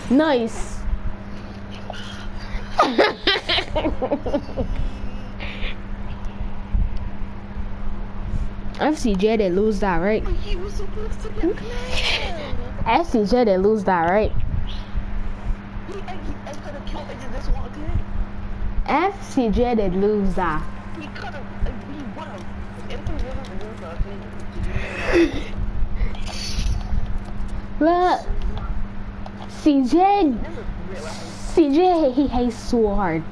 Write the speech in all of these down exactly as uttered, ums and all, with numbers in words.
Nice. F C J they lose that, right? He was supposed to get cleared. F C J they lose that, right? He, I, he, I could have killed and just walked in. F C J they lose that. He could have, uh, he would have. If he wasn't the Look, C J, C J he hates so hard.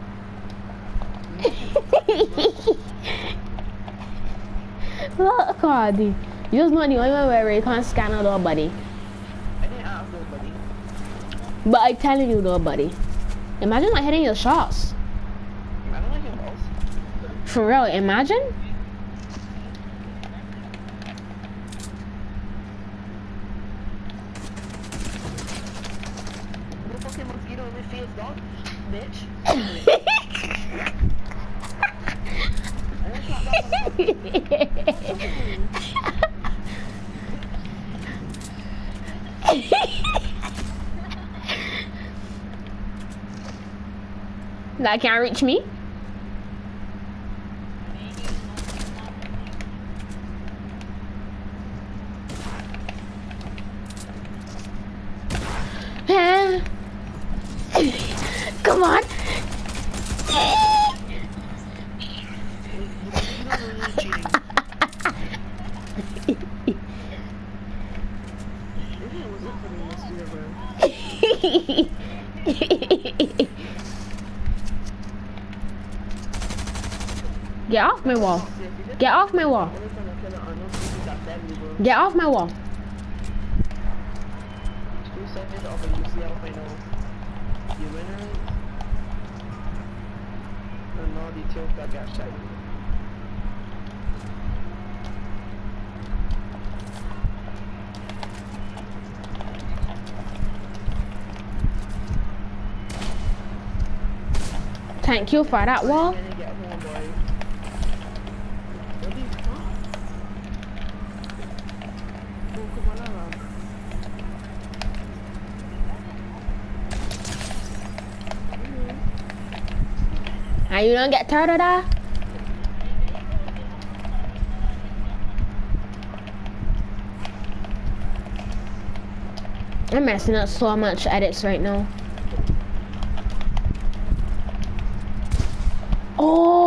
Look, Cardi, you just know the only one where you can't scan out nobody. I didn't ask nobody. But I'm telling you, nobody. Imagine like hitting your shots. I don't like him else. For real, imagine. The fucking mosquito in his face, dog. Bitch. That can't reach me. Come on. Get off my wall. Get off my wall. Get off my wall. Thank you for that wall. And you don't get tired of that? I'm messing up so much edits right now. Oh!